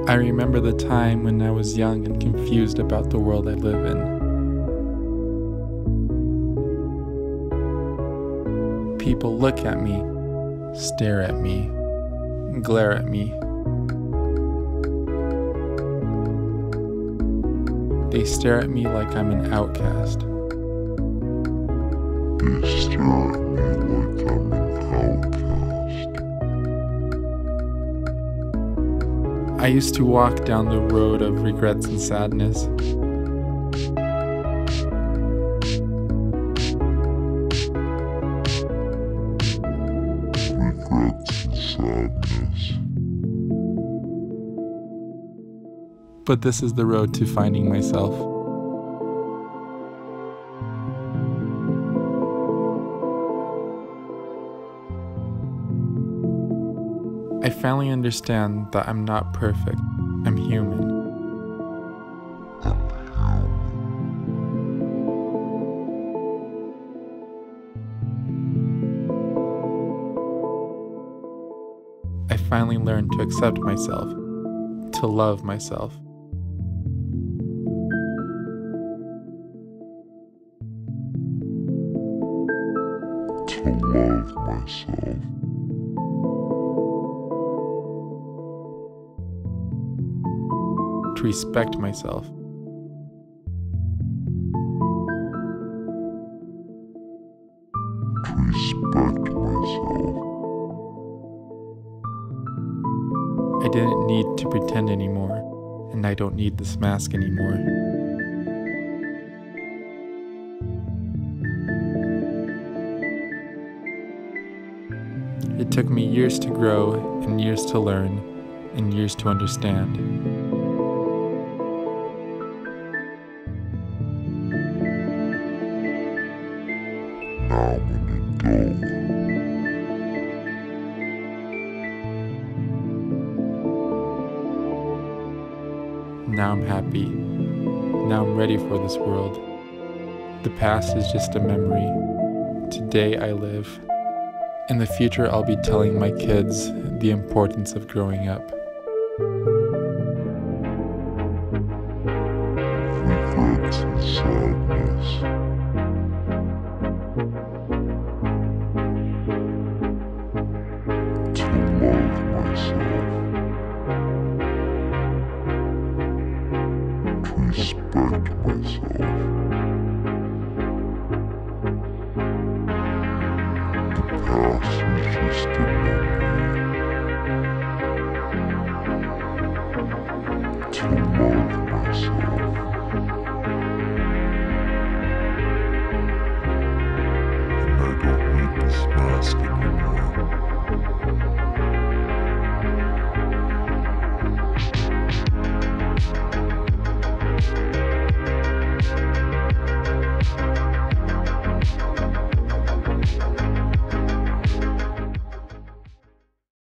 I remember the time when I was young and confused about the world I live in. People look at me, stare at me, glare at me. They stare at me like I'm an outcast. They stare at me like I'm an outcast. I used to walk down the road of regrets and sadness. Regrets and sadness. But this is the road to finding myself. I finally understand that I'm not perfect. I'm human. I finally learned to accept myself, to love myself. To love myself. To respect myself. To respect myself. I didn't need to pretend anymore, and I don't need this mask anymore. It took me years to grow, and years to learn, and years to understand. Now I'm an adult. Now I'm happy. Now I'm ready for this world. The past is just a memory. Today I live. In the future I'll be telling my kids the importance of growing up. Regrets and sadness.